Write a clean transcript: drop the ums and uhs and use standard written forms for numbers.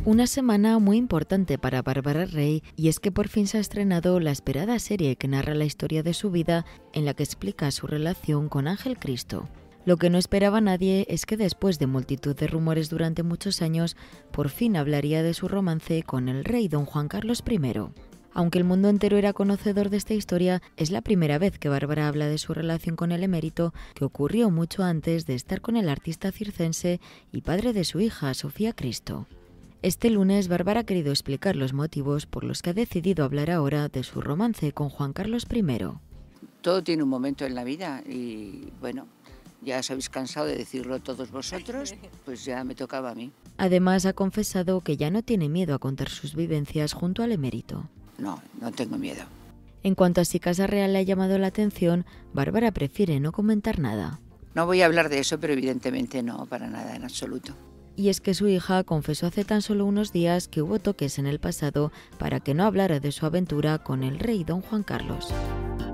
Una semana muy importante para Bárbara Rey, y es que por fin se ha estrenado la esperada serie que narra la historia de su vida, en la que explica su relación con Ángel Cristo. Lo que no esperaba nadie es que después de multitud de rumores durante muchos años, por fin hablaría de su romance con el rey don Juan Carlos I. Aunque el mundo entero era conocedor de esta historia, es la primera vez que Bárbara habla de su relación con el emérito, que ocurrió mucho antes de estar con el artista circense y padre de su hija, Sofía Cristo. Este lunes, Bárbara ha querido explicar los motivos por los que ha decidido hablar ahora de su romance con Juan Carlos I. Todo tiene un momento en la vida y, bueno, ya os habéis cansado de decirlo todos vosotros, pues ya me tocaba a mí. Además, ha confesado que ya no tiene miedo a contar sus vivencias junto al emérito. No tengo miedo. En cuanto a si Casa Real le ha llamado la atención, Bárbara prefiere no comentar nada. No voy a hablar de eso, pero evidentemente no, para nada, en absoluto. Y es que su hija confesó hace tan solo unos días que hubo toques en el pasado para que no hablara de su aventura con el rey don Juan Carlos.